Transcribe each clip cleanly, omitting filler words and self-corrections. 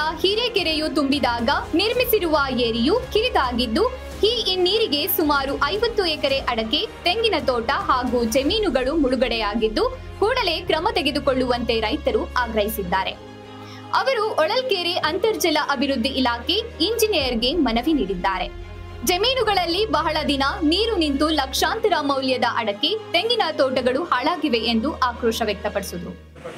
ಹಿರೇಕೆರೆಯು ತುಂಬಿದಾಗ ನಿರ್ಮಿಸಿರುವ ಏರಿಯು ಕಿರಿದಾಗಿದ್ದು ಈ ನೀರಿಗೆ ಸುಮಾರು 50 ಎಕರೆ ಅಡಕೆ, ತೆಂಗಿನ ತೋಟ ಹಾಗೂ ಜಮೀನುಗಳು ಮುಳುಗಡೆಯಾಗಿದ್ದು ಕೂಡಲೇ ಕ್ರಮ ತೆಗೆದುಕೊಳ್ಳುವಂತೆ ರೈತರು ಆಗ್ರಹಿಸಿದ್ದಾರೆ. ಅವರು ಹೊಳಲ್ಕೆರೆ ಅಂತರ್ಜಲ ಅಭಿವೃದ್ಧಿ ಇಲಾಖೆ ಇಂಜಿನಿಯರ್ಗೆ ಮನವಿ ನೀಡಿದ್ದಾರೆ. ಜಮೀನುಗಳಲ್ಲಿ ಬಹಳ ದಿನ ನೀರು ನಿಂತು ಲಕ್ಷಾಂತರ ಮೌಲ್ಯದ ಅಡಕೆ, ತೆಂಗಿನ ತೋಟಗಳು ಹಾಳಾಗಿವೆ ಎಂದು ಆಕ್ರೋಶ ವ್ಯಕ್ತಪಡಿಸಿದರು.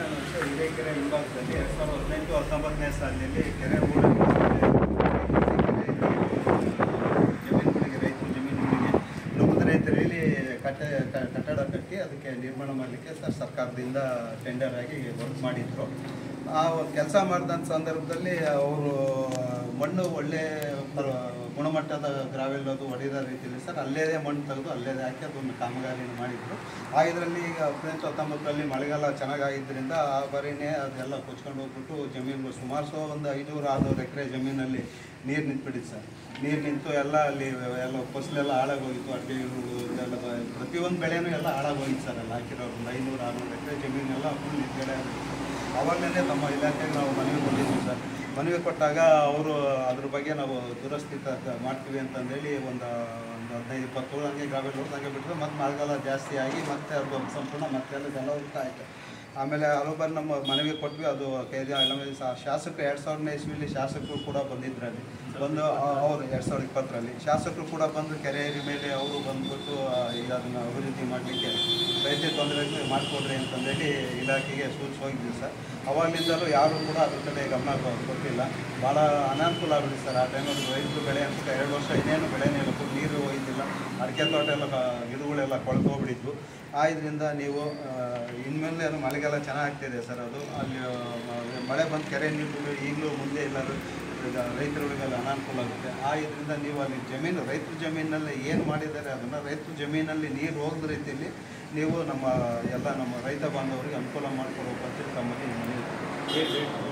ರೈತರಲ್ಲಿ ಕಟ್ಟಡ ಕಟ್ಟಿ ಅದಕ್ಕೆ ನಿರ್ಮಾಣ ಮಾಡಲಿಕ್ಕೆ ಸರ್ಕಾರದಿಂದ ಟೆಂಡರ್ ಆಗಿ ವರ್ಕ್ ಮಾಡಿದ್ರು. ಆ ಕೆಲಸ ಮಾಡಿದಂಥ ಸಂದರ್ಭದಲ್ಲಿ ಅವರು ಮಣ್ಣು ಒಳ್ಳೆ ಗುಣಮಟ್ಟದ ಗ್ರಾವೆಲ್ ಅದು ಹೊಡೆದ ರೀತಿಯಲ್ಲಿ ಅಲ್ಲೇ ಮಣ್ಣು ತೆಗೆದು ಅಲ್ಲೇ ಹಾಕಿ ಅದೊಂದು ಕಾಮಗಾರಿಯನ್ನು ಮಾಡಿದರು. ಇದರಲ್ಲಿ ಈಗ 1919 ಮಳೆಗಾಲ ಚೆನ್ನಾಗಿದ್ದರಿಂದ ಆ ಬಾರಿನೇ ಅದೆಲ್ಲ ಕೊಚ್ಕೊಂಡು ಹೋಗ್ಬಿಟ್ಟು ಜಮೀನುಗಳು ಸುಮಾರು ಒಂದು 500-600 ಎಕರೆ ಜಮೀನಲ್ಲಿ ನೀರು ನಿಂತುಬಿಟ್ಟಿತ್ತು ಸರ್. ನೀರು ನಿಂತು ಎಲ್ಲ ಅಲ್ಲಿ ಎಲ್ಲ ಫಸಲೆಲ್ಲ ಹಾಳಾಗೋಗಿತ್ತು. ಅಡ್ಡಿಗಳು ಇದೆಲ್ಲ ಪ್ರತಿಯೊಂದು ಬೆಳೆನೂ ಎಲ್ಲ ಹಾಳಾಗೋಗಿತ್ತು ಸರ್. ಎಲ್ಲ ಹಾಕಿರೋ ಒಂದು 500-600 ಎಕರೆ ಜಮೀನೆಲ್ಲ ಫುಲ್ ಬೆಳೆ ಆಗಿತ್ತು. ಅವಾಗಲೇ ನಮ್ಮ ಇಲಾಖೆಗೆ ನಾವು ಮನವಿ ಕೊಟ್ಟಿದ್ವಿ ಸರ್. ಮನವಿ ಕೊಟ್ಟಾಗ ಅವರು ಅದ್ರ ಬಗ್ಗೆ ನಾವು ದುರಸ್ತಿ ಮಾಡ್ತೀವಿ ಅಂತಂದೇಳಿ ಒಂದು 15-20 ಹಂಗೆ ಗ್ರಾವೆಲ್ ಹೊಡೆದು ಹಂಗೆ ಬಿಟ್ಟರು. ಮತ್ತು ಮಳೆಗಾಲ ಜಾಸ್ತಿ ಆಗಿ ಮತ್ತೆ ಅದು ಸಂಪೂರ್ಣ ಮತ್ತೆ ಎಲ್ಲ ಹೋಗ್ತಾ ಆಯಿತು. ಆಮೇಲೆ ಹಲವಾರು ನಮ್ಮ ಮನವಿ ಕೊಟ್ವಿ. ಅದು ಶಾಸಕರು 2000ನೇ ಇಸ್ವಿಲಿ ಶಾಸಕರು ಕೂಡ ಬಂದಿದ್ರಲ್ಲಿ ಬಂದು ಅವರು 2020ರಲ್ಲಿ ಶಾಸಕರು ಕೂಡ ಬಂದು ಕೆರೆ ಮೇಲೆ ಅವರು ಬಂದ್ಬಿಟ್ಟು ಅದನ್ನು ಅಭಿವೃದ್ಧಿ ಮಾಡಲಿಕ್ಕೆ ರೈತ ತೊಂದರೆಗಳು ಮಾಡಿಕೊಡ್ರಿ ಅಂತಂದೇಳಿ ಇಲಾಖೆಗೆ ಸೂಚಿಸಿ ಹೋಗಿದ್ವಿ ಸರ್. ಅವಾಗಲಿಂದಲೂ ಯಾರೂ ಕೂಡ ಅದ್ರ ಕಡೆ ಗಮನ ಕೊಟ್ಟಿಲ್ಲ. ಭಾಳ ಅನಾನುಕೂಲ ಆಗ್ಬಿಡಿ ಸರ್. ಆ ಟೈಮಲ್ಲಿ ರೈತರು ಬೆಳೆ ಅಂತ 2 ವರ್ಷ ಇನ್ನೇನು ಬೆಳೆನೇ ಇಲ್ಲ, ನೀರು ಹೋಗಿದ್ದಿಲ್ಲ. ಅಡಿಕೆ ತೋಟ ಎಲ್ಲ ಗಿಡಗಳೆಲ್ಲ ಕೊಳೆತು ಹೋಗ್ಬಿಟ್ಟಿದ್ವು. ಇದರಿಂದ ನೀವು ಇನ್ಮೇಲೆ ಅದು ಮಳೆಗಾಲ ಚೆನ್ನಾಗ್ತಿದೆ ಸರ್. ಅದು ಅಲ್ಲಿ ಮಳೆ ಬಂದು ಕೆರೆ ನೀರು ಈಗಲೂ ಮುಂದೆ ಇಲ್ಲದು ರೈತರುಗಳಿಗೆಲ್ಲ ಅನಾನುಕೂಲ ಆಗುತ್ತೆ. ಇದರಿಂದ ನೀವು ಅಲ್ಲಿ ಜಮೀನು ರೈತರ ಜಮೀನಲ್ಲಿ ಏನು ಮಾಡಿದ್ದಾರೆ ಅದನ್ನು ರೈತರ ಜಮೀನಲ್ಲಿ ನೀರು ಹೋಗದ ರೀತಿಯಲ್ಲಿ ನೀವು ನಮ್ಮ ರೈತ ಬಾಂಧವರಿಗೆ ಅನುಕೂಲ ಮಾಡಿಕೊಡ್ಬೇಕು ಅಂತೇಳಿ ತಮ್ಮಲ್ಲಿ ಮನವಿ